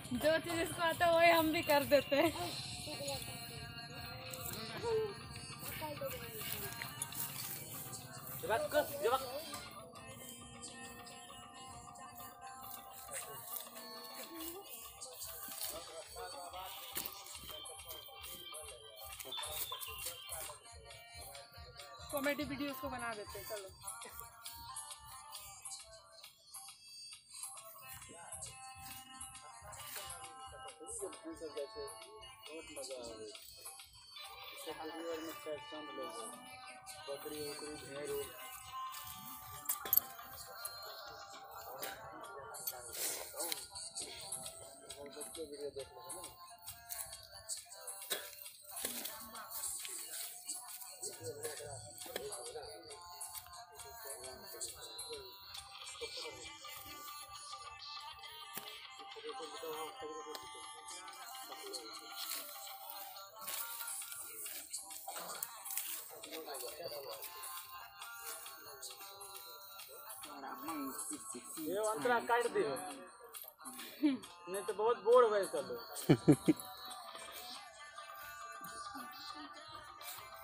जो चीज इसको आता है वही हम भी कर देते हैं। कॉमेडी वीडियोस को बना देते हैं। चलो बकरी उकरी भेड़ वीडियो देख लो ना। ये अंतरा काट दियो नहीं तो बहुत बोर हुए चलो।